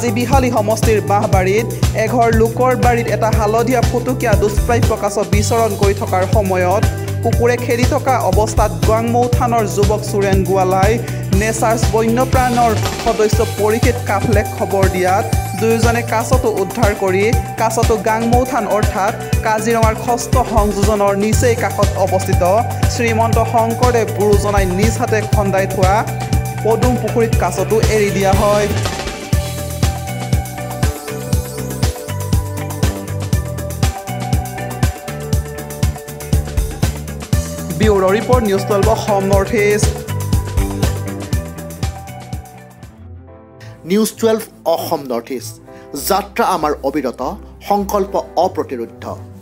আজি বিহালী সমষ্টিৰ বাঁহবাৰীত এঘৰ লোকৰ বাৰীত এটা হালধীয়া ফুটুকীয়া দুষ্প্ৰাপ্য কাছ বিচৰণ কৰি থকাৰ সময়ত কুকুৰে খেলি থকা অৱস্থাত গোৱাংমৌ থানৰ যুৱক সুৰেন গোৱালাই নেচাৰ্ছ বন্যপ্ৰাণৰ সদস্য পৰীক্ষিত কাফলে খবৰ দিয়াত দুয়োজনে কাছটো উদ্ধাৰ কৰি কাছটো গাংমৌ থান অৰ্থাৎ কাজিৰঙাৰ ষষ্ঠ সংযোজনৰ নিচেই কাষত অৱস্থিত শ্ৰীমন্ত শংকৰদেৱ গুৰুজনাই নিজ হাতে খন্দাই থোৱা পদুম পুখুৰীত কাছটো এৰি দিয়া হয়। Bureau report news 12 Assam north east. News 12 Assam north east. যাত্ৰা আমাৰ অবিৰত, সংকল্প অপ্ৰতিৰোধ্য।